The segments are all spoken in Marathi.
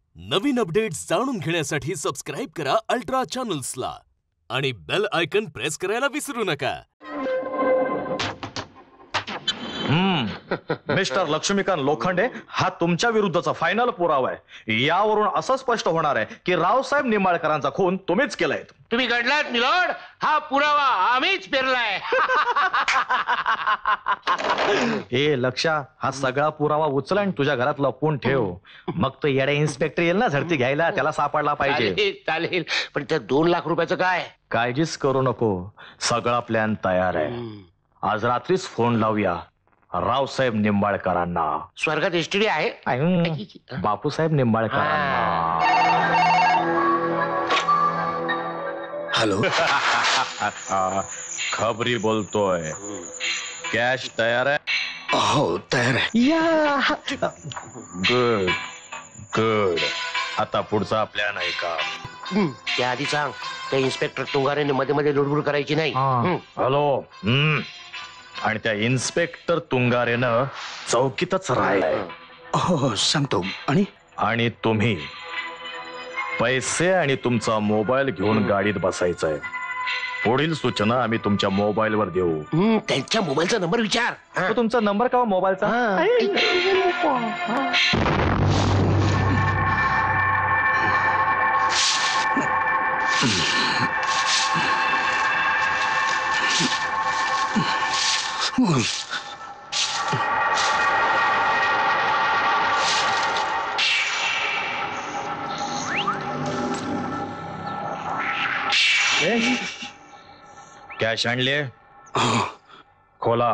नवीन अपडेट्स जाणून घेण्यासाठी सबस्क्राईब करा अल्ट्रा चॅनल्सला आणि बेल आयकॉन प्रेस करायला विसरू नका. मिस्टर लक्ष्मीकांत लोखंडे हा तुमच्या विरुद्धचा फायनल पुरावा आहे. यावरून असं स्पष्ट होणार आहे की रावसाहेब निंबाळकरांचा खून तुम्हीच केलाय. तुम्ही घडलात मिलॉर्ड, हा पुरावा आम्हीच पेरलाय. ए लक्षा, हा सगळा पुरावा उचला आणि तुझ्या घरात लपवून ठेव. मग तो येड्या इन्स्पेक्टर येईल ना झडती घ्यायला, त्याला सापडला पाहिजे. चालेल, पण त्या 2 लाख रुपयाचं काय? काळजीच करू नको, सगळा प्लॅन तयार आहे. आज रात्रीच फोन लावूया रावसाहेब निंबाळकरांना. स्वर्गात एसटीडी आहे, बापूसाहेब निंबाळकरांना. हॅलो. खबरी बोलतोय. कॅश तयार आहे? हो तयार आहे. Good good. आता पुढचा प्लॅन आहे का? त्या आधी सांग, त्या इन्स्पेक्टर तुंगारेने मध्ये मध्ये लुडबुड करायची नाही. हॅलो. आणि त्या इन्स्पेक्टर तुंगारेनं चौकीतच राहिलाय. हो सांगतो. आणि तुम्ही पैसे आणि तुमचा मोबाईल घेऊन गाडीत बसायचंय. पुढील सूचना आम्ही तुमच्या मोबाईलवर देऊ. त्यांच्या मोबाईलचा नंबर विचार. तो तुमचा नंबर का मोबाईलचा? कॅश आणले? खोला.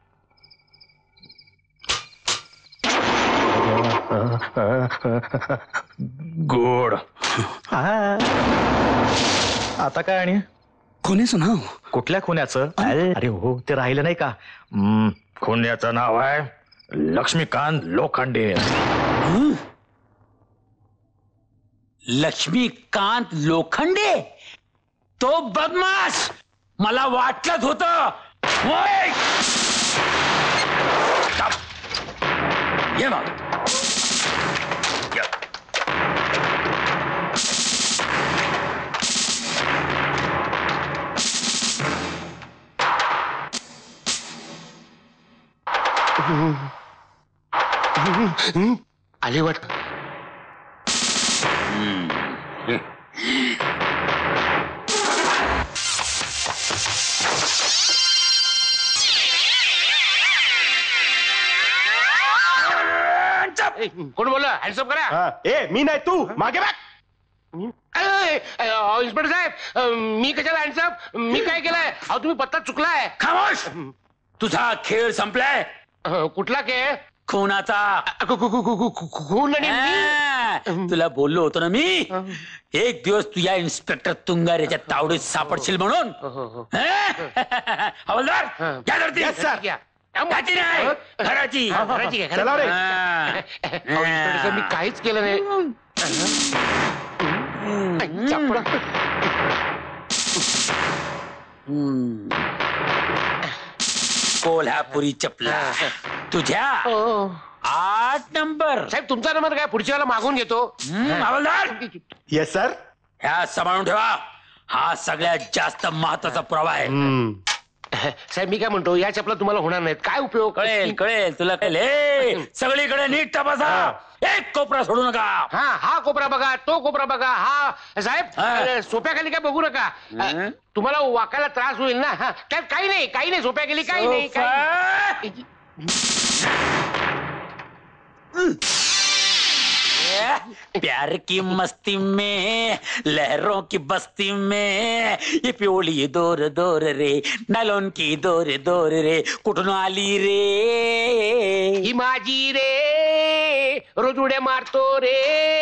गुड. आता काय? आणि कोणाचं नाव? कुठल्या खुन्याचं? अरे हो, ते राहिलं नाही का? खुन्याचं नाव आहे लक्ष्मीकांत लोखंडे. लक्ष्मीकांत लोखंडे? तो बदमाश मला वाटलंच होतं. ये मग. आले वाट. कोण बोल? हँडसअप करा. ए मी नाही, तू मागे बघ. इन्स्पेक्टर साहेब, मी कशाला हँडसअप? मी काय केलंय? अहो तुम्ही पत्ता चुकलाय. खामोश. तुझा खेळ संपलाय. कुठला खेळ? खुनाचा. खून? आणि मी? तुला बोललो होतो ना मी, एक दिवस तू या इन्स्पेक्टर तुंगारेच्या तावडीत सापडशील म्हणून. हवालदार घ्या धरती. Yes, sir. घ्याची नाही, घराची. चला रे. इन्स्पेक्टर साहेब, मी काहीच केलं नाही. कोल्हापुरी चपला तुझ्या 8 नंबर. साहेब तुमचा नंबर काय? पुढच्या वेळेला मागून घेतो. हवालदार येस सर. ह्या सांभाळून ठेवा. हा सगळ्यात जास्त महत्वाचा पुरावा आहे. साहेब मी काय म्हणतो, या चपला तुम्हाला होणार नाहीत. काय उपयोग? कळेल कळेल तुला कळेल. सगळीकडे नीट तपासा, एक कोपरा सोडू नका. हा कोपरा बघा, तो कोपरा बघा. हा साहेब, सोप्याखाली काय बघू नका. तुम्हाला वाकायला त्रास होईल ना. त्यात काही नाही, सोप्याखाली काही नाही. प्यार की मस्ती में, लहरों की बस्ती में, ये पिवळी दोर दोर रे, नायलॉन की दोर दोर रे, कुठून आली रे ही माझी रे, रोज उड्या मारतो रे.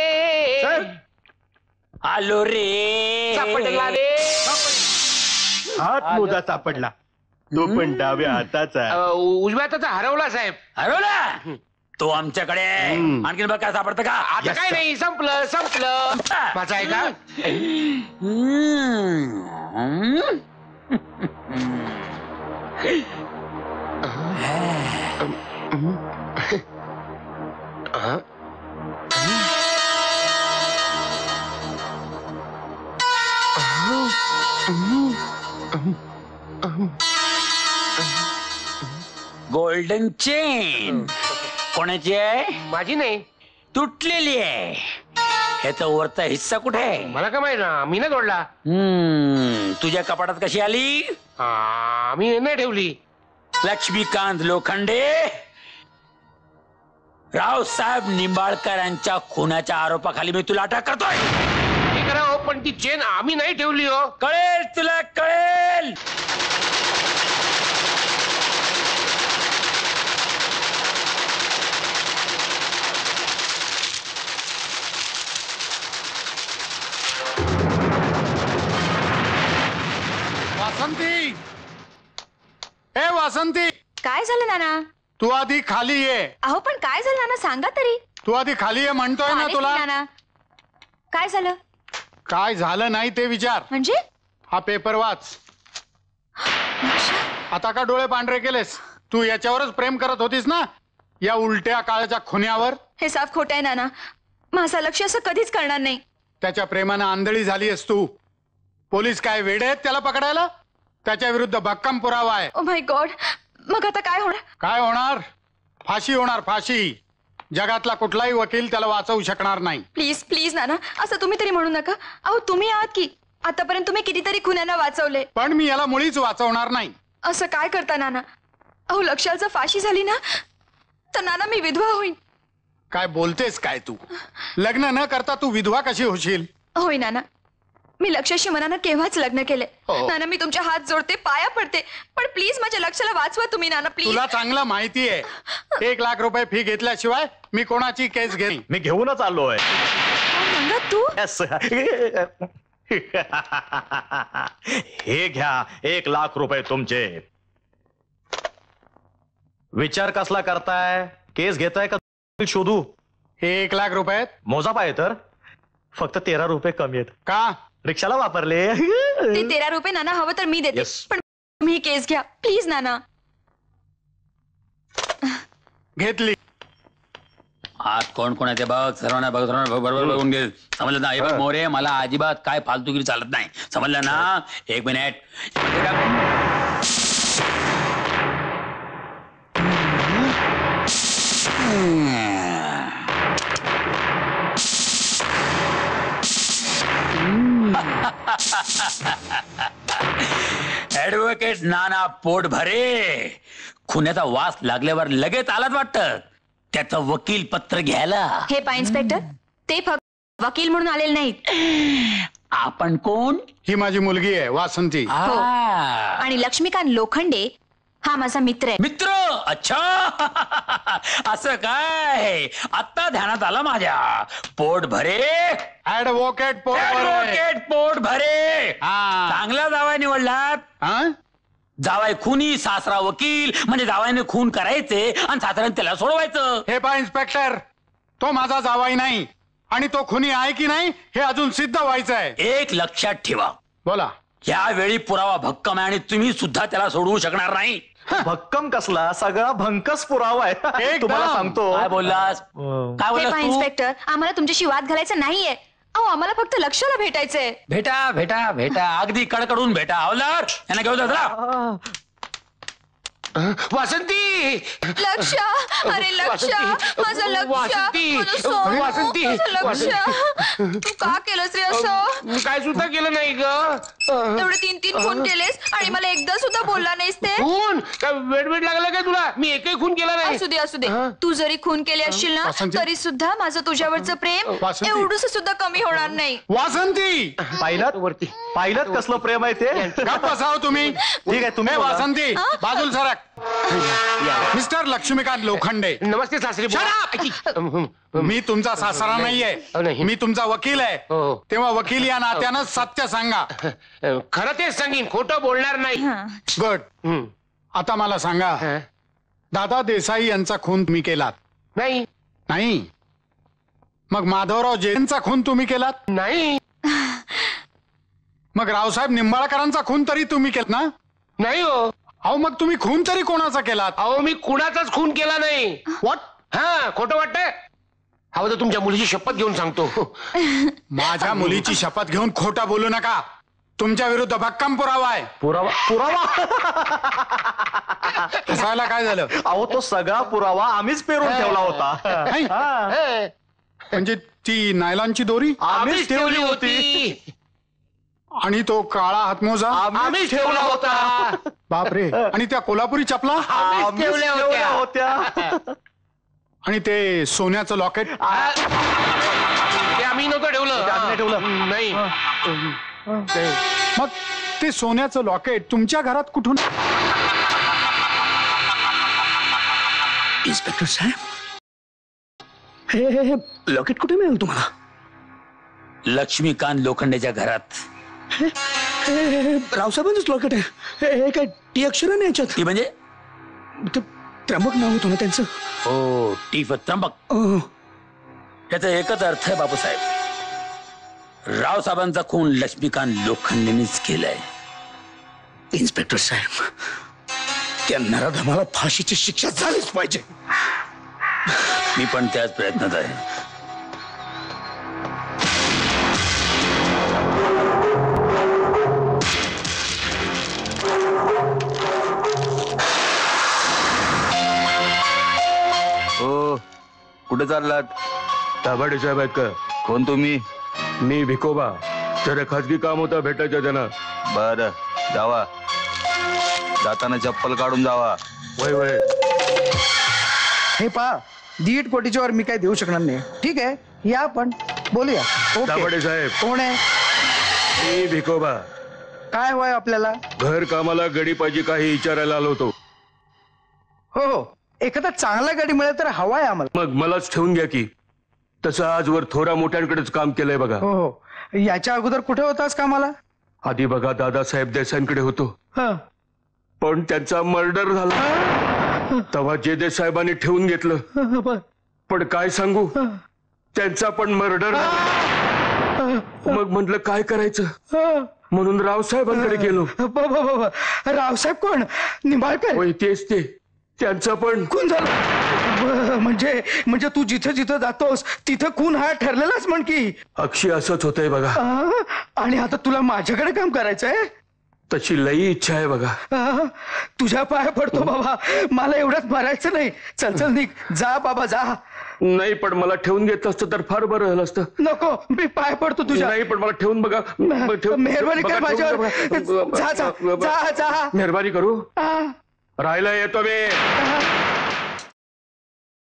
आलो रे. सापडला रे. हात मोजा सापडला, तो पण डाव्या हाताचा. उजव्या हाताचा हरवला साहेब. हरवला? तो आमच्याकडे. आणखीन बघ काय सापडतं का? आता काय नाही, संपलं. माझा आहे का? गोल्डन चेन कोणाची आहे? माझी नाही. तुटलेली आहे. ह्याचा वरचा हिस्सा कुठे आहे? मला काय माहिती ना, मी नाही तोडला. तुझ्या कपाटात कशी आली? मी नाही ठेवली. लक्ष्मीकांत लोखंडे, रावसाहेब निंबाळकरांच्या खुनाच्या आरोपाखाली मी तुला अटक करतोय. हे करा हो, पण ती चेन आम्ही नाही ठेवली हो. कळेल तुला, कळेल. वासंती, ए वासंती, काय झालं नाना? तू आधी खाली ये. अहो पण काय झालं नाना, सांगा तरी. तू आधी खाली ये म्हणतोय ना आलेच तुला. मी, नाना. काय झालं काय झालं नाही ते विचार. म्हणजे? हा पेपर वाच. आता का डोळे पांढरे केलेस? तू याच्यावरच प्रेम करत होतीस ना, या उलट्या काळाच्या खुन्यावर. हे साफ खोट आहे नाना. माझं लक्ष असं कधीच करणार नाही. त्याच्या प्रेमानं आंधळी झालीस तू. पोलीस काय वेडे आहेत त्याला पकडायला? त्याच्या विरुद्ध भक्कम पुरावा आहे. ओ माय गॉड, मग आता काय होणार? काय होणार? फाशी होणार, फाशी. जगातला कुठलाही वकील त्याला वाचवू शकणार नाही. प्लीज प्लीज नाना, असं तुम्ही तरी म्हणू नका. अहो तुम्ही आहात की, आतापर्यंत तुम्ही कितीतरी खुन्यांना वाचवले. पण मी याला मुळीच वाचवणार नाही. असं काय करता नाना? अहो लक्षाला जर फाशी झाली ना, तर नाना मी विधवा होईन. काय बोलतेस काय तू? लग्न न करता तू विधवा कशी होशील? होय नाना, मी लक्षाशी मनानं केव्हाच लग्न केले. हो. नाना मी तुमच्या हात जोडते, पाया पडते, पण प्लीज माझ्या लक्षाला वाचवा तुम्ही नाना, प्लीज. तुला चांगलं माहिती आहे, 1,00,000 रुपये फी घेतल्याशिवाय मी कोणाची केस घेईन. मी घेऊनच आलोय. नाना तू? Yes. हे घ्या 1,00,000 रुपये तुमचे. विचार कसला करताय? केस घेताय का शोधू? हे 1,00,000 रुपये मोजा पाहिजे तर फक्त 13 रुपये कमी आहेत. का? रिक्षाला वापरले. ते 13 रुपये नाना हवं तर मी देते. Yes. पण तुम्ही केस घ्या प्लीज नाना. घेतली. आज कोण कोण आहे ते बघ. सर्वांना बघ, सर्वांना बरोबर बघून घे. समजलं ना? हे बघ मोरे, मला अजिबात काय फालतूगिरी चालत नाही. समजलं ना? एक मिनिट. ऍडव्होकेट नाना पोट भरे खुन्याचा वास लागल्यावर लगेच आलाच वाटतं त्याचं वकील पत्र घ्यायला. हे पा इन्स्पेक्टर, ते फक्त वकील म्हणून आलेले नाहीत. आपण कोण? ही माझी मुलगी आहे वासंती. हो. आणि लक्ष्मीकांत लोखंडे हा माझा मित्र आहे. मित्र? अच्छा. असं काय? आता ध्यानात आलं माझ्या. पोट भरे. ऍडव्होकेट ऍडव्होकेट पोट भरे. हा. चांगला जावाय निवडलात. हा? जावाय खुनी, सासरा वकील, म्हणजे जावायने खून करायचे आणि सासऱ्याने त्याला सोडवायचं. हे पा इन्स्पेक्टर, तो माझा जावाई नाही आणि तो खुनी आहे की नाही हे अजून सिद्ध व्हायचं आहे. एक लक्षात ठेवा, बोला. यावेळी पुरावा भक्कम आहे आणि तुम्ही सुद्धा त्याला सोडवू शकणार नाही. भक्कम कसला? सगळा भंकस पुरावा आहे. एकदम. तुम्हाला सांगतो. काय बोललास? काय हे बोललास पा तू? इन्स्पेक्टर, आम्हाला तुमच्याशी वाद घालायचा नाहीये. अहो आम्हाला फक्त लक्षाला भेटायचंय. भेटा भेटा भेटा, अगदी कडकडून भेटा. हवलदार यांना घेऊन जा. वासंती, लक्ष, अरे लक्ष, माझं लक्ष, वासंती, माझं सोनू, वासंती, माझं लक्ष. तू का केलंस रे असं? मी काय सुद्धा केलं नाही ग. एवढे 3 खून केलेस आणि मला एकदा सुद्धा बोलला नाहीस ते. खून काय वेड लागला काय तुला? मी एकही खून केला नाही. असू दे असू दे, तू जरी खून केले असशील ना वासंती. तरी सुद्धा माझं तुझ्यावरचं प्रेम वासंती. एवढंच सुद्धा कमी होणार नाही. वासंती, पाहिलं कसलं प्रेम आहे ते? गप्प बसाव तुम्ही. ठीक आहे, तुम्ही हे बोला. वासंती, बाजूल सरक. मिस्टर लक्ष्मीकांत लोखंडे, नमस्ते सासरी. मी तुमचा सासरा नाही. नाहीये, मी तुमचा वकील आहे. हो. तेव्हा वकील या नात्यानं सत्य सांगा. खरं तेच सांगीन, खोटं बोलणार नाही. गुड. हं. आता मला सांगा, हं? दादा देसाई यांचा खून तुम्ही केलात? नाही नाही. मग माधवराव जैनचा खून तुम्ही केलात? नाही मग रावसाहेब निंबाळकरांचा खून तरी तुम्ही केलात ना? नाही हो. अहो मग तुम्ही खून तरी कोणाचा केलात? अहो मी कुणाचाच खून केला नाही. व्हॉट? हा, खोटं वाटतंय? हवं तर तुमच्या मुलीची शपथ घेऊन सांगतो. माझ्या मुलीची शपथ घेऊन खोटा बोलू नका. तुमच्या विरुद्ध भक्कम पुरावा आहे. पुरावा पुरावा हसायला काय झालं? अहो तो सगळा पुरावा आम्हीच पेरून ठेवला होता. नाही. हा. म्हणजे ती नायलॉनची दोरी आम्हीच ठेवली होती. आणि तो काळा हातमोजा आम्हीच ठेवला होता. बापरे. आणि त्या कोल्हापुरी चपला आम्हीच ठेवल्या होत्या. आणि ते सोन्याचं लॉकेट ते आम्ही नव्हतं आम्ही ठेवलं. नाही मग ते सोन्याचं लॉकेट तुमच्या घरात कुठून? इन्स्पेक्टर साहेब, हे लॉकेट कुठे मिळेल तुम्हाला? लक्ष्मीकांत लोखंडेच्या घरात. हे रावसाहेबांचंच लॉकेट आहे. हे काय टी अक्षर नाही याच्यात? ती म्हणजे? ते त्र्यंबक नाव होतं ना त्यांचं. हो, टी फॉर त्र्यंबक. हो. याचा एकच अर्थ आहे बापूसाहेब, रावसाहेबांचा खून लक्ष्मीकांत लोखंडेनेच केलाय. इन्स्पेक्टर साहेब, त्या नराधमाला फाशीची शिक्षा झालीच पाहिजे. मी पण त्याच प्रयत्नात आहे. हो, कुठे चाललात? दाभाडे साहेब आहेत का? कोण तुम्ही? मी भिकोबा. जरा खाजगी काम होतं भेटायचं त्यांना. बर, जावा. जाताना चप्पल काढून जावा. वय वय. हे पहा, 1.5 कोटीच्या वर मी काही देऊ शकणार नाही. ठीक आहे, या आपण बोलूया. दाभाडे ओके. साहेब, कोण आहे? मी भिकोबा. काय हवंय आपल्याला? घर कामाला गडी पाहिजे काही विचारायला आलो होतो. हो हो, एखादा चांगला गाडी मिळेल तर हवाय आम्हाला. मग मलाच ठेवून घ्या की. तसं आजवर थोड्या मोठ्यांकडेच काम केलंय बघा. हो हो, याच्या अगोदर कुठे होतास कामाला? आधी बघा दादासाहेब देसाईंकडे होतो, हं. पण त्यांचा मर्डर झाला. तेव्हा जे साहेबांनी ठेवून घेतलं. पण काय सांगू, त्यांचा पण मर्डर झाला. मग म्हटलं काय करायचं, म्हणून रावसाहेबांकडे गेलो. रावसाहेब कोण? निंबाळकर? होय, तेच ते. त्यांचा पण खून झाला. म्हणजे तू जिथे जिथे जातोस तिथे खून हा ठरलेलाच म्हण की. अक्षी असंच होतंय बघा. आणि आता तुला माझ्याकडे काम करायचंय? तशी लई इच्छा आहे बघा. तुझ्या पाया पडतो बाबा, मला एवढंच मरायचं नाही. चल चल निघ, जा बाबा जा. नाही, पण मला ठेवून घेतलं असतं तर फार बरं झालं असतं. नको, मी पाय पडतो तुझ्या. नाही, पण मला ठेवून बघा. मेहरबानी कर माझ्यावर. जा जा जा जा. मेहरबानी करू. हा. राहायला येतो मी.